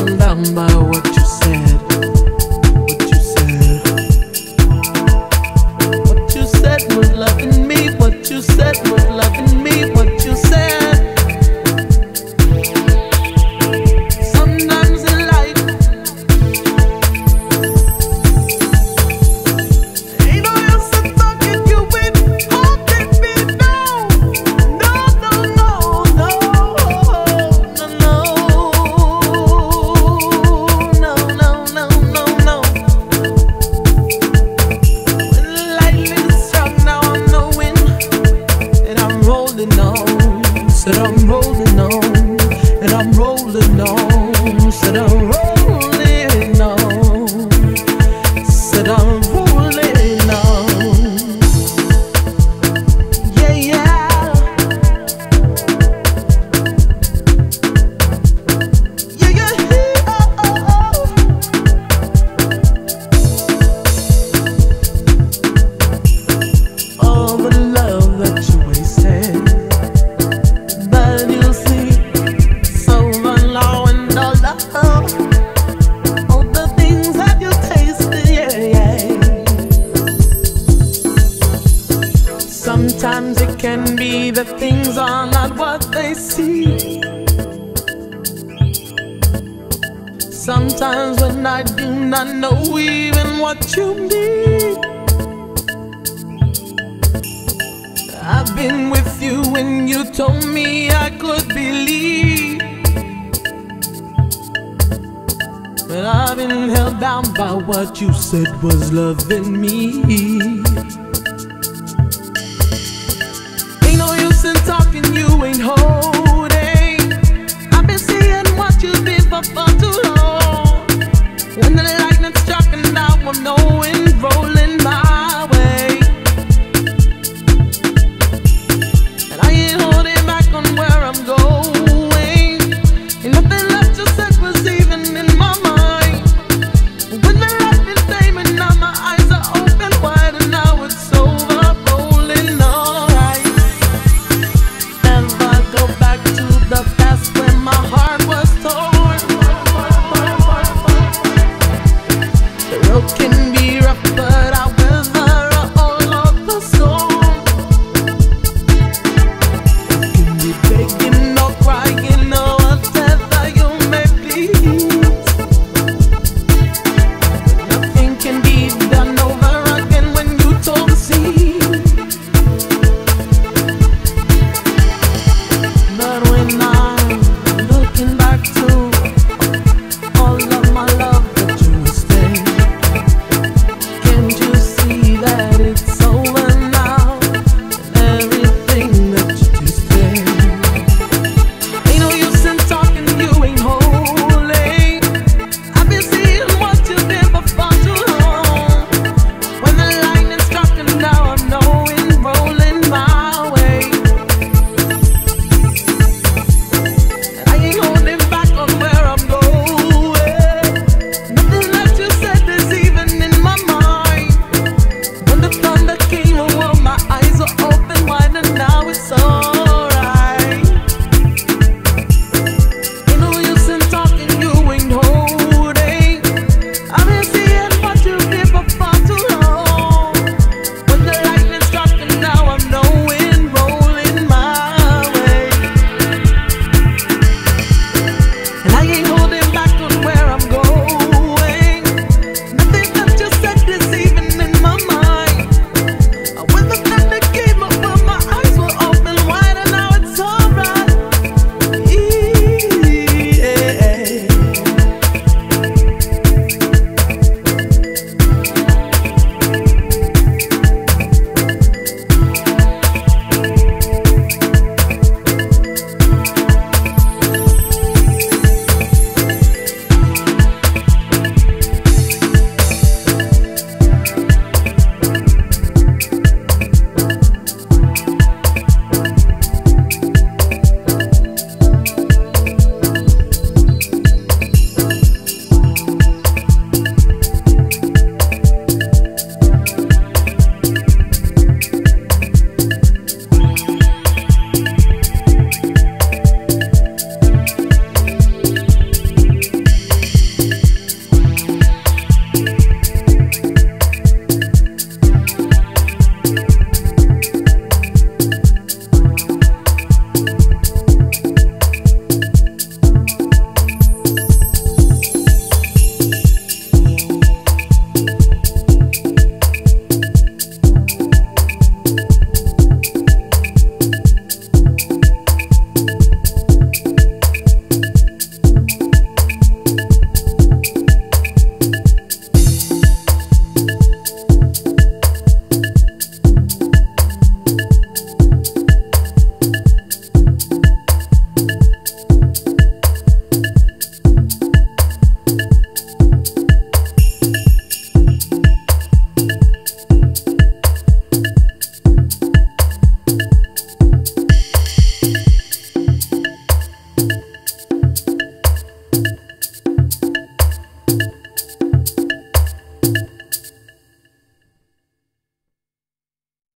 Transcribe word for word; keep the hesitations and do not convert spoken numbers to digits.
held down by what you said. What you said. What you said was loving me. What you said was loving me. What you said. Sometimes in life, ain't no use in talking you with holding me down. No, no, no, no, no, no, no, no, no, no, no. When the light is strong, now I'm knowing and I'm rolling on. Said I'm rolling on and I'm rolling on. Said I'm rolling on. Said I'm rolling on. Yeah, yeah. Yeah, yeah. Oh, oh, oh. All the love that you wasted, but you see, so law and all love, all the things that you tasted, yeah, yeah. Sometimes it can be that things are not what they seem. Sometimes when I do not know even what you mean. I've been with you when you told me I could believe, but I've been held down by what you said was loving me. Ain't no use in talking, you ain't holding. I've been seeing what you did for far too long.